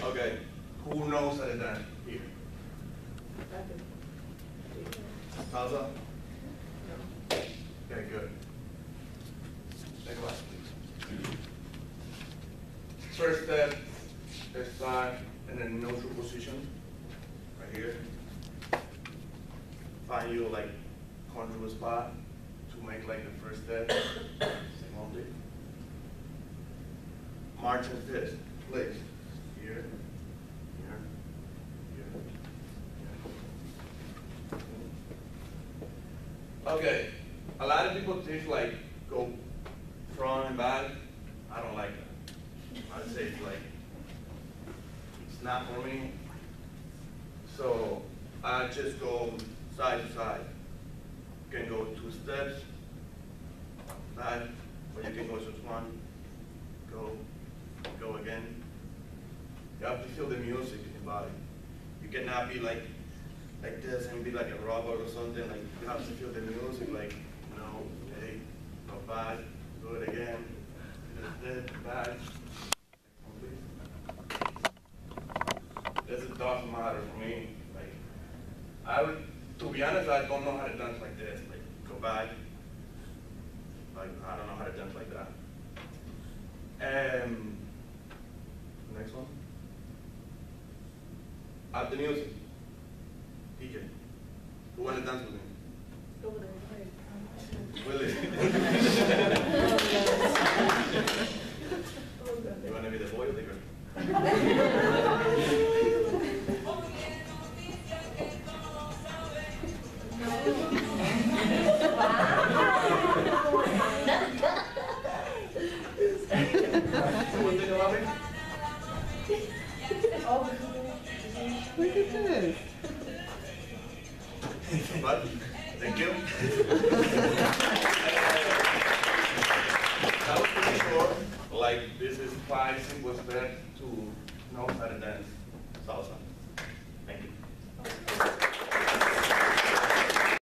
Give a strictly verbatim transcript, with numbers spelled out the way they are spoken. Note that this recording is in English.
Okay, who knows how to dance here? Salsa? Okay, good. Next class, please. First step is start in a neutral position, right here. Find your like comfortable spot to make like the first step. Same all day. March and fist, place. Here, here, here, here. Okay, a lot of people think like go front and back. I don't like that. I'd say it's like, it's not for me. So I just go side to side. You can go two steps, back, or you can go just one, go, go again. You have to feel the music in your body. You cannot be like, like this and be like a robot or something. Like you have to feel the music. Like, you know, hey, go back, do it again, this, back. This doesn't matter for me. Like, I would, to be honest, I don't know how to dance like this. Like, go back. Like, I don't know how to dance like that. Um, next one. Add the music. D J. Who want to dance with me? Over there. Willie. You want to be the boy or the girl? Look at this. But, thank you. That was pretty short. Like, this is five simple steps to know how to dance.